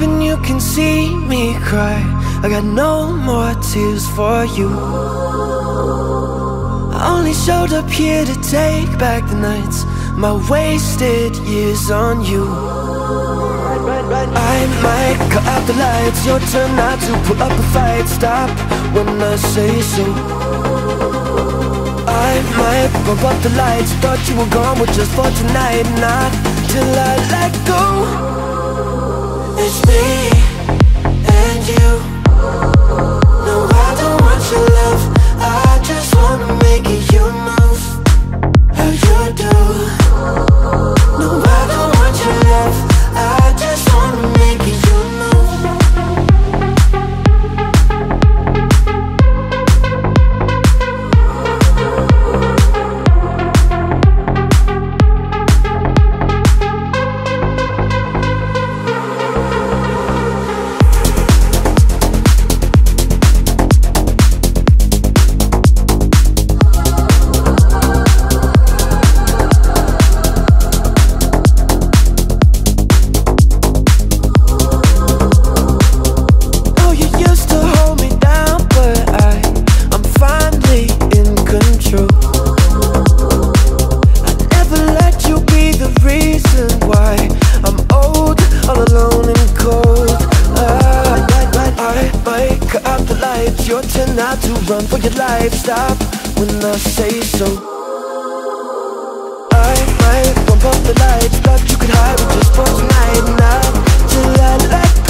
hoping you can see me cry. I got no more tears for you. I only showed up here to take back the nights, my wasted years on you. I might cut out the lights, your turn not to put up a fight. Stop when I say so. I might bump up the lights, thought you were gone, but just for tonight. Not till I let go. It's me and you. No, I don't want your love, I just wanna make it you move how you do. No, I don't want your love, I just wanna make it you move. Your turn not to run for your life. Stop when I say so. I might bump up the lights, thought you could hide it just for tonight. Not till I let